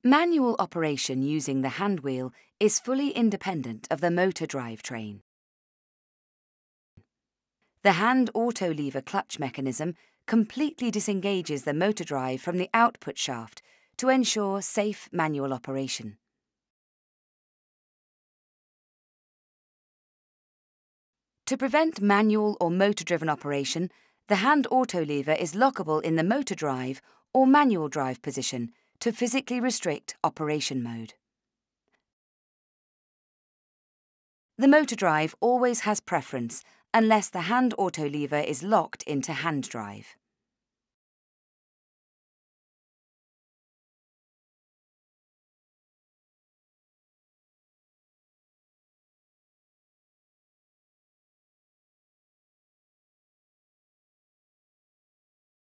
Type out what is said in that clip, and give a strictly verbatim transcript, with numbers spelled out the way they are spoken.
Manual operation using the hand wheel is fully independent of the motor drivetrain. The hand auto lever clutch mechanism completely disengages the motor drive from the output shaft to ensure safe manual operation. To prevent manual or motor-driven operation, the hand auto lever is lockable in the motor drive or manual drive position to physically restrict operation mode. The motor drive always has preference unless the hand auto lever is locked into hand drive.